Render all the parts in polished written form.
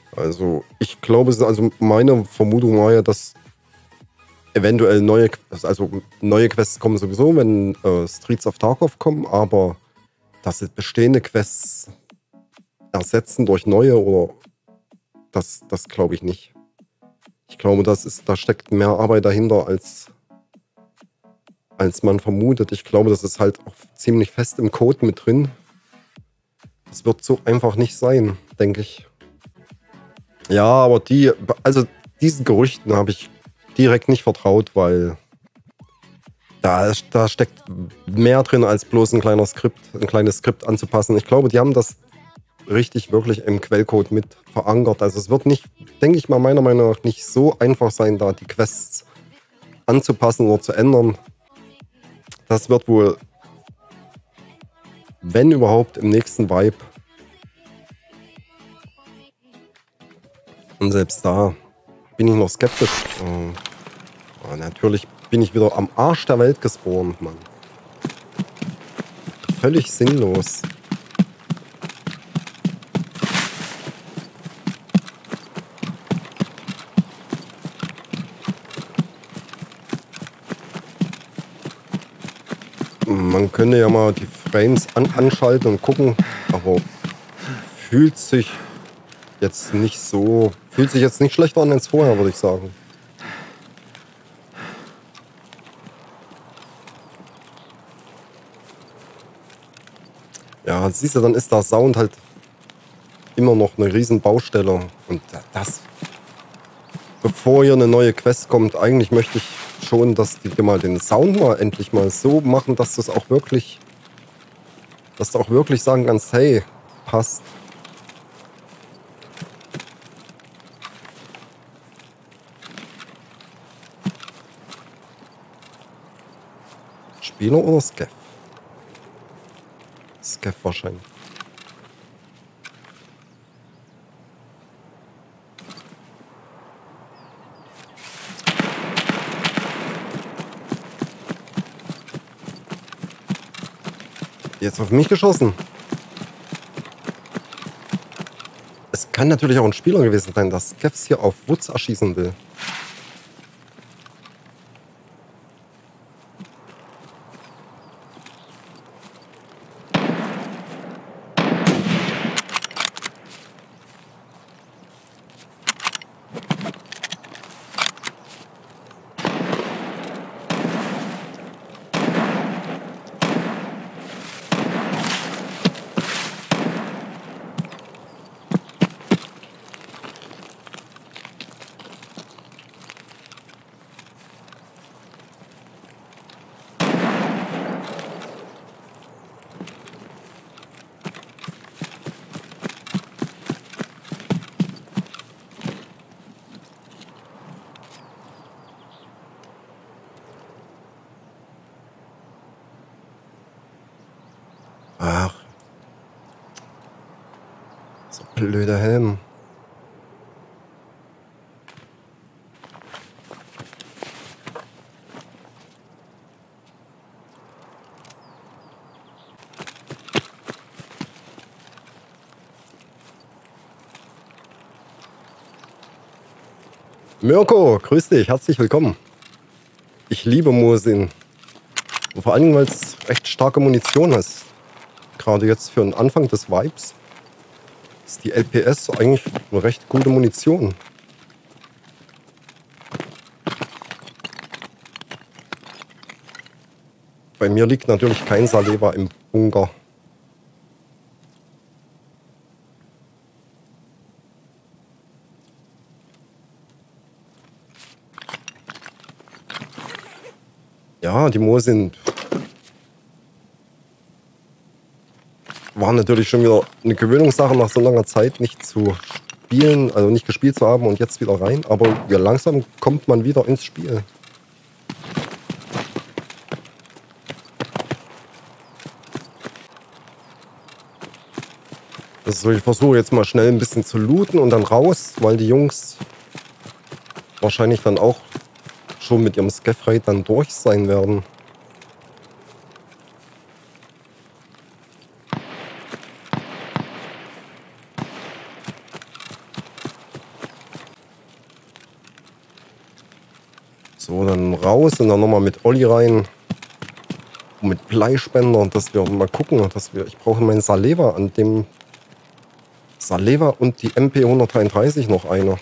Also, ich glaube, also meine Vermutung war ja, dass eventuell neue Quests kommen sowieso, wenn Streets of Tarkov kommen, aber dass sie bestehende Quests ersetzen durch neue oder das glaube ich nicht. Ich glaube, da steckt mehr Arbeit dahinter, als man vermutet. Ich glaube, das ist halt auch ziemlich fest im Code mit drin. Das wird so einfach nicht sein, denke ich. Ja, aber also diesen Gerüchten habe ich direkt nicht vertraut, weil da steckt mehr drin, als bloß ein kleines Skript anzupassen. Ich glaube, die haben das richtig wirklich im Quellcode mit verankert. Also es wird nicht, denke ich mal, meiner Meinung nach nicht so einfach sein, da die Quests anzupassen oder zu ändern. Das wird wohl, wenn überhaupt, im nächsten Vibe. Und selbst da bin ich noch skeptisch. Natürlich bin ich wieder am Arsch der Welt gespawnt, Mann. Völlig sinnlos. Man könnte ja mal die Frames anschalten und gucken, aber fühlt sich jetzt nicht schlechter an als vorher, würde ich sagen. Ja, siehst du, dann ist der Sound halt immer noch eine riesen Baustelle. Und bevor hier eine neue Quest kommt, eigentlich möchte ich schon, dass die mal den Sound endlich mal so machen, dass du auch wirklich sagen kannst, hey, passt. Spieler oder Scav? Scav wahrscheinlich. Jetzt auf mich geschossen. Es kann natürlich auch ein Spieler gewesen sein, der Scavs hier auf Woods erschießen will. Ach. So blöder Helm. Mirko, grüß dich, herzlich willkommen. Ich liebe Mosin. Und vor allem, weil es recht starke Munition ist. Gerade jetzt für den Anfang des Vibes ist die LPS eigentlich eine recht gute Munition. Bei mir liegt natürlich kein Saleva im Bunker. Ja, die Mosin war natürlich schon wieder eine Gewöhnungssache, nach so langer Zeit nicht zu spielen, also nicht gespielt zu haben und jetzt wieder rein. Aber ja, langsam kommt man wieder ins Spiel. Also ich versuche jetzt mal schnell ein bisschen zu looten und dann raus, weil die Jungs wahrscheinlich dann auch schon mit ihrem Scav-Raid dann durch sein werden. So, dann raus und dann nochmal mit Olli rein. Und mit Bleispender und dass wir mal gucken, dass wir. Ich brauche meinen Saleva an dem. Saleva und die MP 133 noch eine.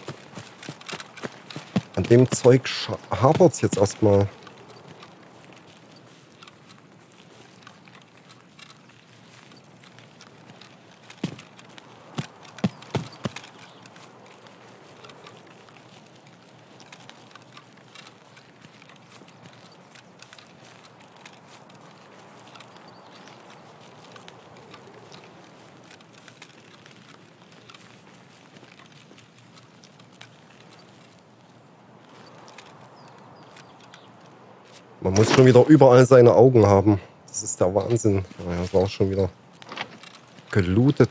An dem Zeug hapert es jetzt erstmal. Man muss schon wieder überall seine Augen haben. Das ist der Wahnsinn. Naja, das war auch schon wieder gelootet.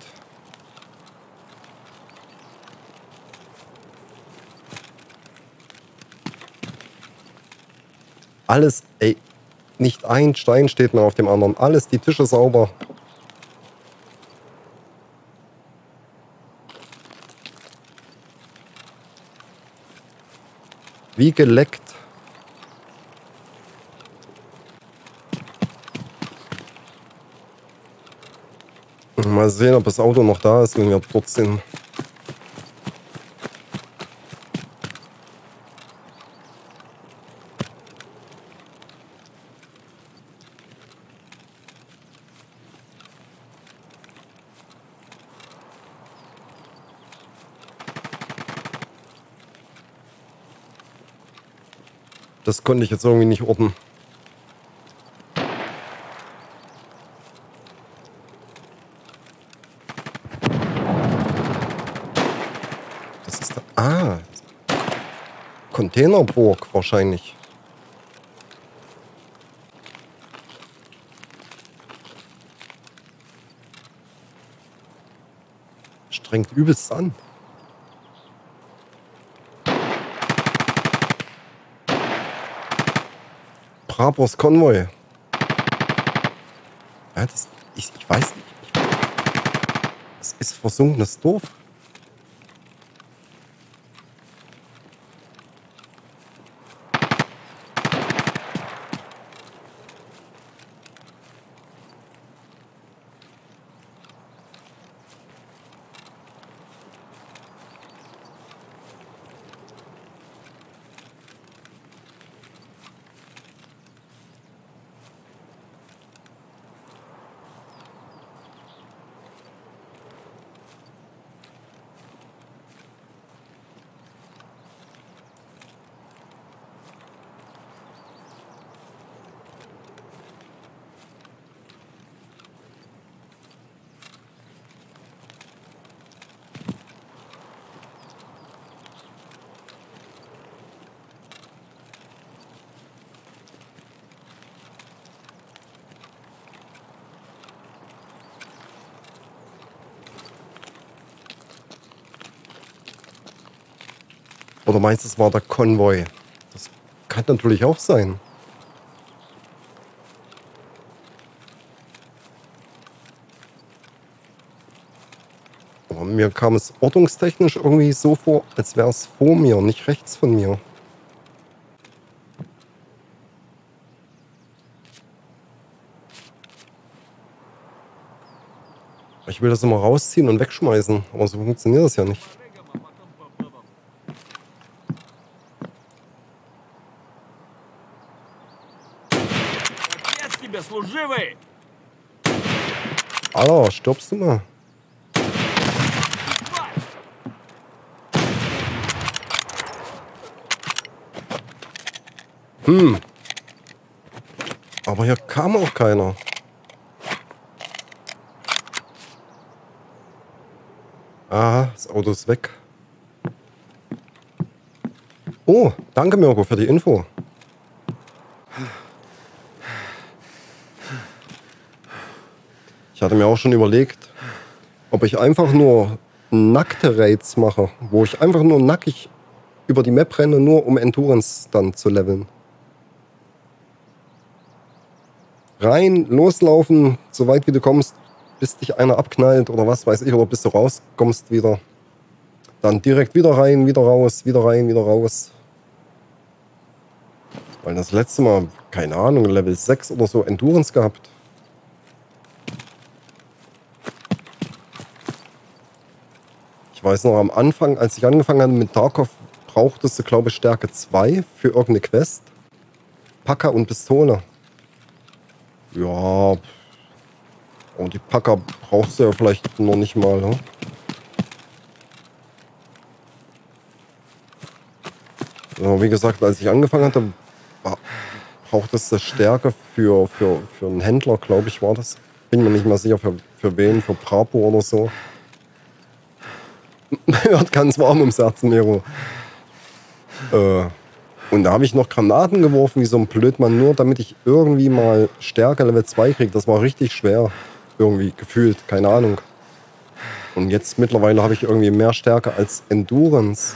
Alles, ey, nicht ein Stein steht mehr auf dem anderen. Alles, die Tische sauber. Wie geleckt. Mal sehen, ob das Auto noch da ist, wenn wir dort sind. Das konnte ich jetzt irgendwie nicht orten. Das ist da. Ah. Containerburg wahrscheinlich. Strengt übelst an. Brabors Konvoi. Ja, ich weiß nicht. Das ist versunkenes Dorf. Oder meinst du, es war der Konvoi? Das kann natürlich auch sein. Aber mir kam es ortungstechnisch irgendwie so vor, als wäre es vor mir, nicht rechts von mir. Ich will das immer rausziehen und wegschmeißen, aber so funktioniert das ja nicht. Alter, stirbst du mal? Aber hier kam auch keiner. Ah, das Auto ist weg. Oh, danke Mirko für die Info. Ich hatte mir auch schon überlegt, ob ich einfach nur nackte Raids mache, wo ich einfach nur nackig über die Map renne, nur um Endurance dann zu leveln. Rein, loslaufen, so weit wie du kommst, bis dich einer abknallt oder was weiß ich, oder bis du rauskommst wieder. Dann direkt wieder rein, wieder raus, wieder rein, wieder raus. Weil das letzte Mal, keine Ahnung, Level 6 oder so Endurance gehabt. Ich weiß noch, am Anfang, als ich angefangen habe mit Tarkov, brauchtest du, glaube ich, Stärke 2 für irgendeine Quest. Packer und Pistole. Ja. Und die Packer brauchst du ja vielleicht noch nicht mal, ne? Ja, wie gesagt, als ich angefangen hatte, brauchtest du Stärke für einen Händler, glaube ich, war das. Bin mir nicht mehr sicher, für wen, für Brapo oder so. Wird ganz warm ums Herzen, Miro. Und da habe ich noch Granaten geworfen, wie so ein Blödmann, nur damit ich irgendwie mal Stärke Level 2 kriege. Das war richtig schwer. Irgendwie gefühlt, keine Ahnung. Und jetzt mittlerweile habe ich irgendwie mehr Stärke als Endurance.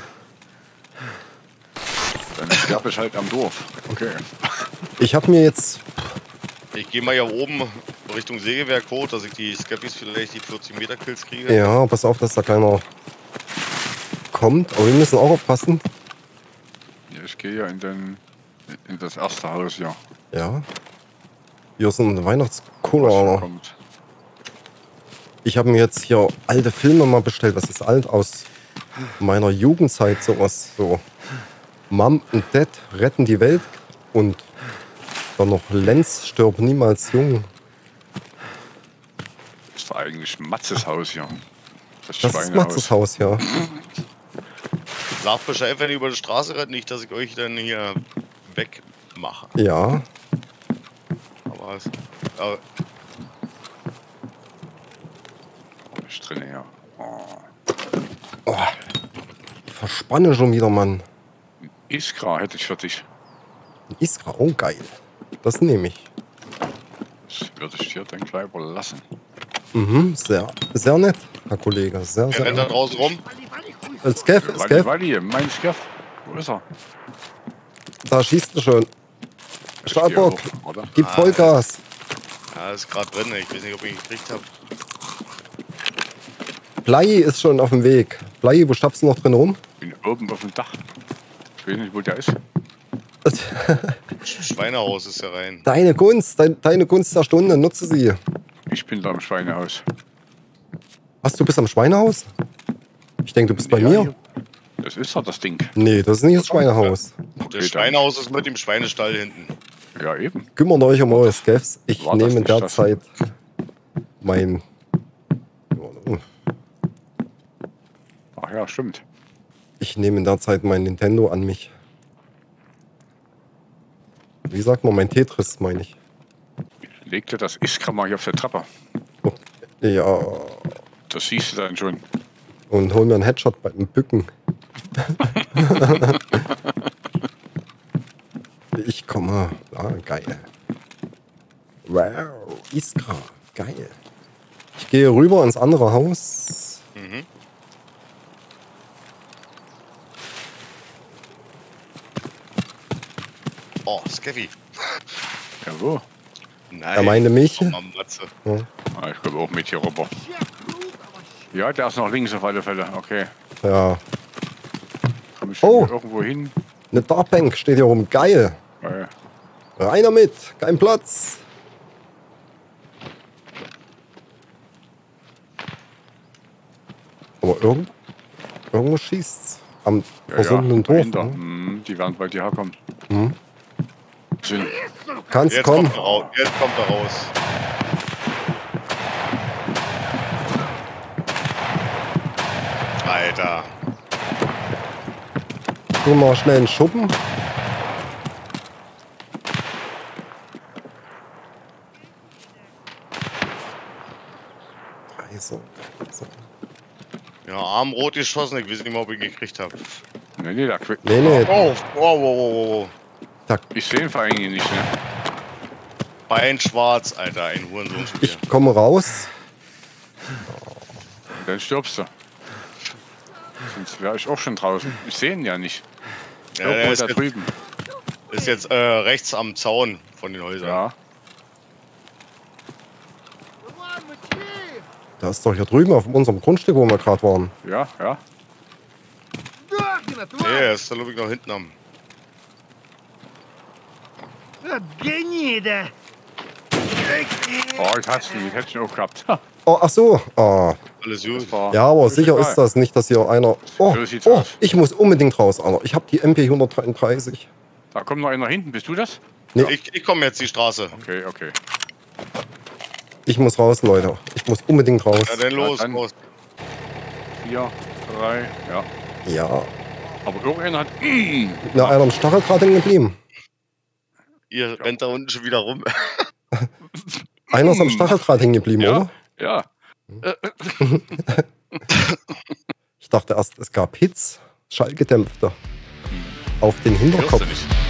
Dann sterbe ich halt am Dorf. Okay. Ich habe mir jetzt... Ich gehe mal hier oben Richtung Sägewerk-Code, dass ich die Scappies vielleicht die 40 Meter Kills kriege. Ja, pass auf, dass da keiner kommt. Aber wir müssen auch aufpassen. Ja, ich gehe ja in das erste Haus, ja. Ja. Hier sind Was Weihnachtskoller. kommt. Ich habe mir jetzt hier alte Filme mal bestellt. Was ist alt? Aus meiner Jugendzeit sowas. So Mom und Dad retten die Welt. Und dann noch Lenz stirbt niemals jung. Das ist eigentlich Matzes Haus hier. Das ist Matzes Haus, ja. Sagt Bescheid, wenn ihr über die Straße rennt, nicht, dass ich euch dann hier wegmache. Ja. Aber Ist drin hier. Oh. Oh, verspanne schon wieder, Mann. Iskra hätte ich für dich. Iskra, oh geil. Das nehme ich. Das würde ich dir dann gleich überlassen. Mhm, sehr, sehr nett, Herr Kollege. Sehr, wer sehr rennt da nett. draußen rum? Skeff, Skeff, Walli, mein Skeff. Wo ist er? da schießt er schon. Stahlbock, Ich geh hoch, oder? gib Vollgas. Ja, ist gerade drin. Ich weiß nicht, ob ich ihn gekriegt habe. Blei ist schon auf dem Weg. Blei, wo stapfst du noch drin rum? Bin oben auf dem Dach. Ich weiß nicht, wo der ist. Schweinehaus ist ja rein. Deine Gunst, deine Gunst der Stunde, nutze sie. Ich bin da im Schweinehaus. Was, du bist am Schweinehaus? Ich denke, du bist bei Ja, mir. hier. Das ist doch das Ding. Nee, das ist nicht das Schweinehaus. Das Schweinehaus ist mit dem Schweinestall hinten. Ja, eben. Kümmert euch um eure Skeffs. Ich War das nehme nicht das? derzeit mein... Ach ja, stimmt. Ich nehme derzeit mein Nintendo an mich. Wie sagt man, mein Tetris, meine ich. Leg dir das Iskra mal hier auf der Treppe. Oh, ja, Das siehst du dann schon. und hol mir einen Headshot beim Bücken. Ich komme. Ah, geil. Wow, Iskra, geil. Ich gehe rüber ins andere Haus. Mhm. Oh, Skeffy. Ja, wo? Nein. Er meinte mich. Oh, Mann, Matze. Ja. Ah, ich komme auch mit hier rüber. Ja, der ist noch links auf alle Fälle. Okay. Ja, Komm ich Oh. irgendwo hin? eine Darkbank steht hier rum. Geil. Rein damit. Kein Platz. Aber irgendwo schießt's. Am versunkenen Dorf. dahinter. Ne? Die werden bald hierher kommen. Mhm. Sind Kannst Jetzt kommen. kommt er raus. Jetzt kommt er raus. Alter. Guck mal schnell einen Schuppen. So. Ja, armrot geschossen. Ich weiß nicht mehr, ob ich ihn gekriegt habe. nee, da quick. Nee. Oh, wow. Ich sehe ihn vor allem nicht, ne? Bein schwarz, Alter. Ein Hurensohn. Ich komme raus. Dann stirbst du. Sonst wäre ich auch schon draußen. Ich sehe ihn ja nicht. Ja, Irgendwo der da ist, drüben. ist jetzt rechts am Zaun von den Häusern. Ja. Da ist doch hier drüben auf unserem Grundstück, wo wir gerade waren. Ja. Nee, er ist da, glaube ich, noch hinten am. Oh, ich hasse ihn. Ich hätte ihn auch gehabt. Oh, ach so. Ah. Alles gut. Ja, aber sicher ist das nicht, dass hier einer... Oh, So sieht's oh, aus. ich muss unbedingt raus, Alter. Ich habe die MP 133. Da kommt noch einer hinten. Bist du das? Ich komme jetzt die Straße. Okay, okay. Ich muss raus, Leute. Ich muss unbedingt raus. Ja, dann los, dann- los. 4, 3, ja. Ja. Aber irgendeiner hat... Na, einer am Stacheldraht hängen geblieben. Ihr rennt da unten schon wieder rum. Einer ist am Stacheldraht hängen geblieben, Ja, oder? ja. Ich dachte erst, es gab Hits, schallgedämpfte. Auf den Hörst Hinterkopf. du nicht.